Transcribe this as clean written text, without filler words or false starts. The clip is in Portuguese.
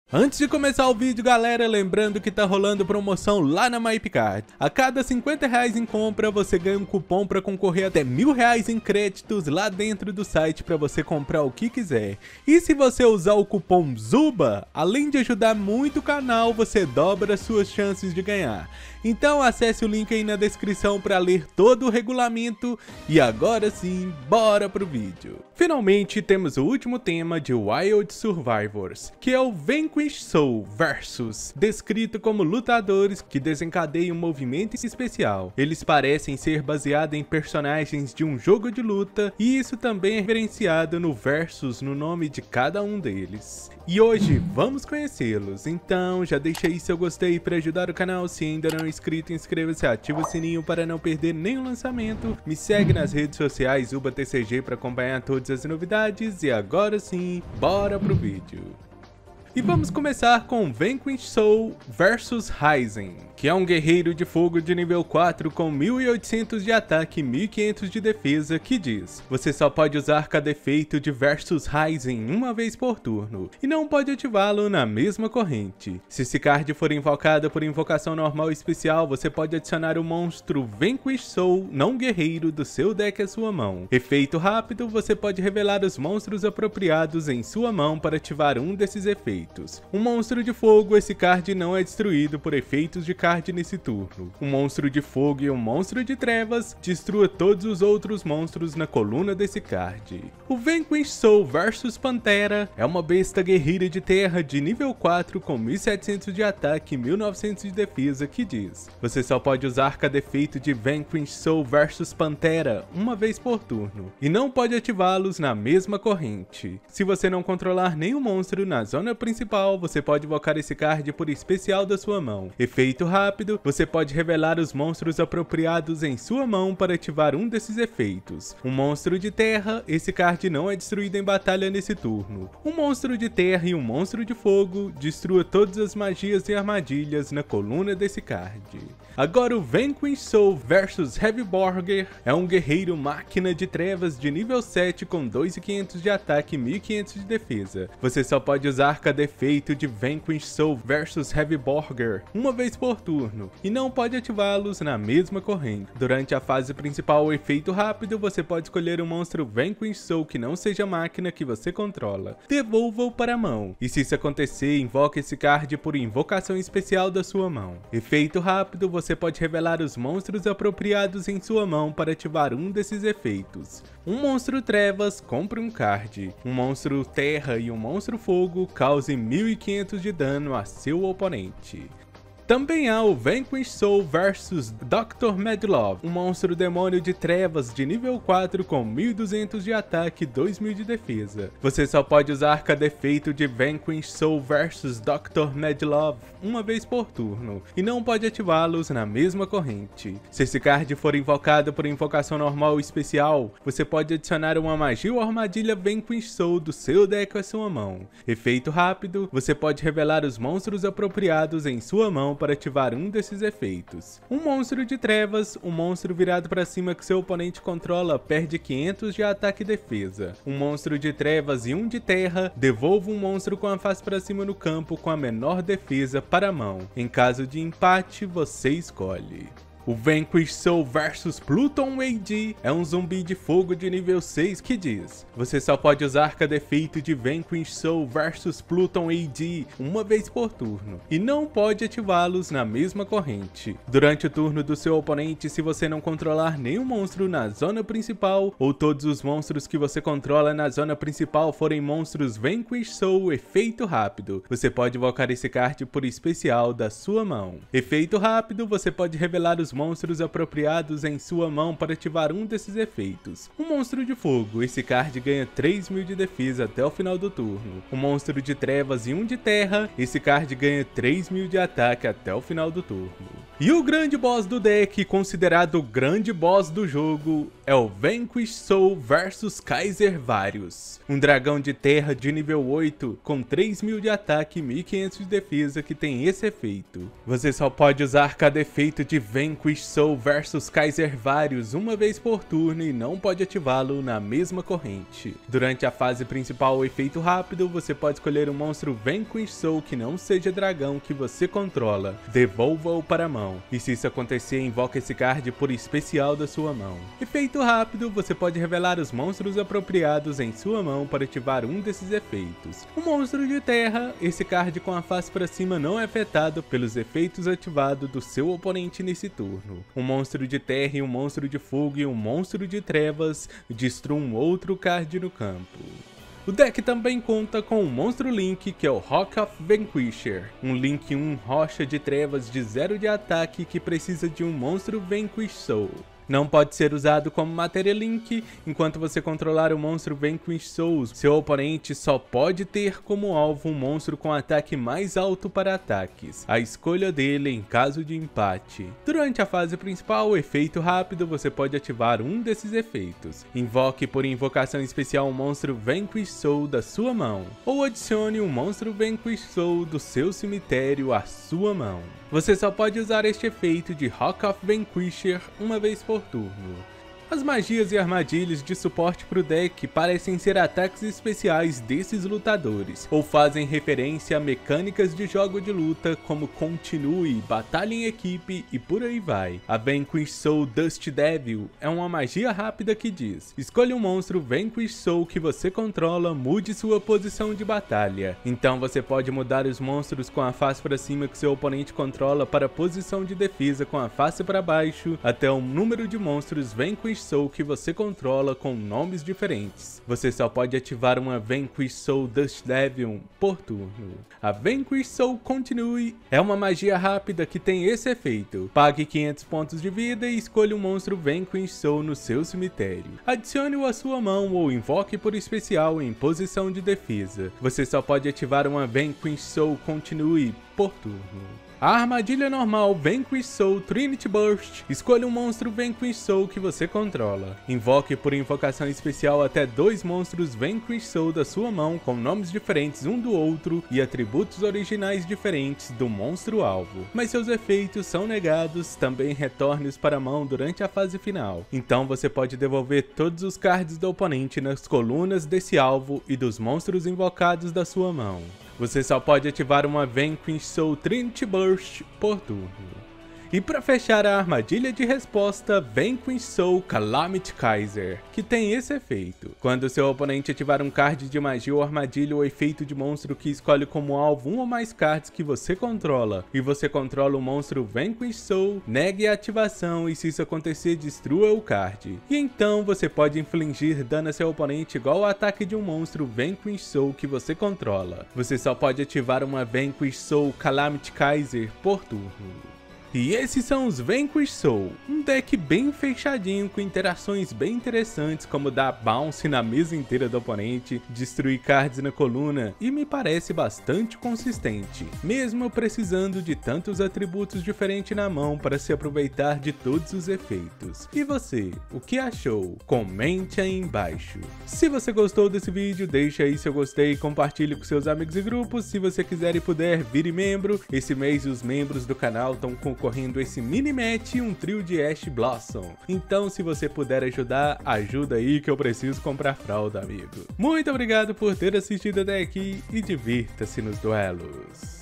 Antes de começar o vídeo, galera, lembrando que tá rolando promoção lá na MyPicard. A cada R$50 em compra, você ganha um cupom para concorrer até R$1000 em créditos lá dentro do site para você comprar o que quiser. E se você usar o cupom ZUBA, além de ajudar muito o canal, você dobra suas chances de ganhar. Então acesse o link aí na descrição para ler todo o regulamento e agora sim, bora pro vídeo. Finalmente temos o último tema de Wild Survivors, que é o Vanquish Soul Versus, descrito como lutadores que desencadeiam um movimento especial. Eles parecem ser baseados em personagens de um jogo de luta e isso também é referenciado no Versus no nome de cada um deles. E hoje vamos conhecê-los, então já deixa aí seu gostei para ajudar o canal. Se ainda não é inscrito, inscreva-se e ativa o sininho para não perder nenhum lançamento. Me segue nas redes sociais ZubaTCG para acompanhar todas as novidades e agora sim, bora pro vídeo. E vamos começar com Vanquish Soul vs Ryzen, que é um guerreiro de fogo de nível 4 com 1800 de ataque e 1500 de defesa, que diz: você só pode usar cada efeito de Versus Ryzen uma vez por turno, e não pode ativá-lo na mesma corrente. Se esse card for invocado por invocação normal especial, você pode adicionar o monstro Vanquish Soul não guerreiro do seu deck à sua mão. Efeito rápido, você pode revelar os monstros apropriados em sua mão para ativar um desses efeitos. Um monstro de fogo, esse card não é destruído por efeitos de card nesse turno. Um monstro de fogo e um monstro de trevas, destrua todos os outros monstros na coluna desse card. O Vanquish Soul vs Pantera é uma besta guerreira de terra de nível 4 com 1700 de ataque e 1900 de defesa, que diz: você só pode usar cada efeito de Vanquish Soul vs Pantera uma vez por turno, e não pode ativá-los na mesma corrente. Se você não controlar nenhum monstro na zona principal, você pode invocar esse card por especial da sua mão. Efeito rápido, você pode revelar os monstros apropriados em sua mão para ativar um desses efeitos. Um monstro de terra, esse card não é destruído em batalha nesse turno. Um monstro de terra e um monstro de fogo, destrua todas as magias e armadilhas na coluna desse card. Agora o Vanquish Soul vs Heavyborger é um guerreiro máquina de trevas de nível 7 com 2500 de ataque e 1500 de defesa. Você só pode usar cada efeito de Vanquish Soul vs Heavyborger uma vez por turno, e não pode ativá-los na mesma corrente. Durante a fase principal, o efeito rápido, você pode escolher um monstro Vanquish Soul que não seja máquina que você controla. Devolva-o para a mão, e se isso acontecer, invoque esse card por invocação especial da sua mão. Efeito rápido, você pode revelar os monstros apropriados em sua mão para ativar um desses efeitos. Um monstro trevas, compre um card. Um monstro terra e um monstro fogo, cause 1500 de dano a seu oponente. Também há o Vanquish Soul vs Dr. Medlove, um monstro demônio de trevas de nível 4 com 1200 de ataque e 2000 de defesa. Você só pode usar cada efeito de Vanquish Soul vs Dr. Medlove uma vez por turno, e não pode ativá-los na mesma corrente. Se esse card for invocado por invocação normal ou especial, você pode adicionar uma magia ou armadilha Vanquish Soul do seu deck à sua mão. Efeito rápido, você pode revelar os monstros apropriados em sua mão para ativar um desses efeitos. Um monstro de trevas, um monstro virado para cima que seu oponente controla, perde 500 de ataque e defesa. Um monstro de trevas e um de terra, devolva um monstro com a face para cima no campo com a menor defesa para a mão. Em caso de empate, você escolhe. O Vanquish Soul vs Pluton AD é um zumbi de fogo de nível 6 que diz: você só pode usar cada efeito de Vanquish Soul vs Pluton AD uma vez por turno, e não pode ativá-los na mesma corrente. Durante o turno do seu oponente, se você não controlar nenhum monstro na zona principal, ou todos os monstros que você controla na zona principal forem monstros Vanquish Soul efeito rápido, você pode invocar esse card por especial da sua mão. Efeito rápido, você pode revelar os monstros apropriados em sua mão para ativar um desses efeitos. Um monstro de fogo, esse card ganha 3000 de defesa até o final do turno. Um monstro de trevas e um de terra, esse card ganha 3000 de ataque até o final do turno. E o grande boss do deck, considerado o grande boss do jogo, é o Vanquish Soul vs Kaiser Various, um dragão de terra de nível 8 com 3000 de ataque e 1500 de defesa que tem esse efeito. Você só pode usar cada efeito de Vanquish Soul vs Kaiser Various uma vez por turno e não pode ativá-lo na mesma corrente. Durante a fase principal ou efeito rápido, você pode escolher um monstro Vanquish Soul que não seja dragão que você controla, devolva-o para a mão, e se isso acontecer, invoca esse card por especial da sua mão. Efeito rápido, você pode revelar os monstros apropriados em sua mão para ativar um desses efeitos. Um monstro de terra, esse card com a face para cima não é afetado pelos efeitos ativados do seu oponente nesse turno. Um monstro de terra e um monstro de fogo e um monstro de trevas destruam outro card no campo. O deck também conta com um monstro Link, que é o Rock of Vanquisher, um Link 1 rocha de trevas de 0 de ataque que precisa de um monstro Vanquish Soul. Não pode ser usado como matéria Link. Enquanto você controlar o monstro Vanquish Soul, seu oponente só pode ter como alvo um monstro com ataque mais alto para ataques, a escolha dele em caso de empate. Durante a fase principal, o efeito rápido, você pode ativar um desses efeitos. Invoque por invocação especial um monstro Vanquish Soul da sua mão, ou adicione um monstro Vanquish Soul do seu cemitério à sua mão. Você só pode usar este efeito de Rock of Vanquisher uma vez por turno. As magias e armadilhas de suporte para o deck parecem ser ataques especiais desses lutadores, ou fazem referência a mecânicas de jogo de luta como Continue, Batalha em Equipe e por aí vai. A Vanquish Soul Dust Devil é uma magia rápida que diz: escolha um monstro Vanquish Soul que você controla, mude sua posição de batalha. Então você pode mudar os monstros com a face para cima que seu oponente controla para a posição de defesa com a face para baixo, até o número de monstros Vanquish Soul que você controla com nomes diferentes. Você só pode ativar uma Vanquish Soul Dust Devil por turno. A Vanquish Soul Continue é uma magia rápida que tem esse efeito. Pague 500 pontos de vida e escolha um monstro Vanquish Soul no seu cemitério. Adicione-o à sua mão ou invoque por especial em posição de defesa. Você só pode ativar uma Vanquish Soul Continue por turno. A armadilha normal Vanquish Soul Trinity Burst, escolha um monstro Vanquish Soul que você controla. Invoque por invocação especial até 2 monstros Vanquish Soul da sua mão com nomes diferentes um do outro e atributos originais diferentes do monstro alvo, mas seus efeitos são negados. Também retorne-os para a mão durante a fase final. Então você pode devolver todos os cards do oponente nas colunas desse alvo e dos monstros invocados da sua mão. Você só pode ativar uma Vanquish Soul Trinity Burst por turno. E para fechar a armadilha de resposta, Vanquish Soul Calamity Kaiser, que tem esse efeito. Quando seu oponente ativar um card de magia ou armadilha ou efeito de monstro que escolhe como alvo um ou mais cards que você controla, e você controla o monstro Vanquish Soul, negue a ativação e se isso acontecer, destrua o card. E então você pode infligir dano a seu oponente igual ao ataque de um monstro Vanquish Soul que você controla. Você só pode ativar uma Vanquish Soul Calamity Kaiser por turno. E esses são os Vanquish Soul, um deck bem fechadinho com interações bem interessantes como dar bounce na mesa inteira do oponente, destruir cards na coluna e me parece bastante consistente, mesmo precisando de tantos atributos diferentes na mão para se aproveitar de todos os efeitos. E você, o que achou? Comente aí embaixo. Se você gostou desse vídeo, deixa aí seu gostei e compartilhe com seus amigos e grupos. Se você quiser e puder, vire membro. Esse mês os membros do canal estão concorrendo esse mini match e um trio de Ash Blossom. Então se você puder ajudar, ajuda aí que eu preciso comprar fralda, amigo. Muito obrigado por ter assistido até aqui e divirta-se nos duelos.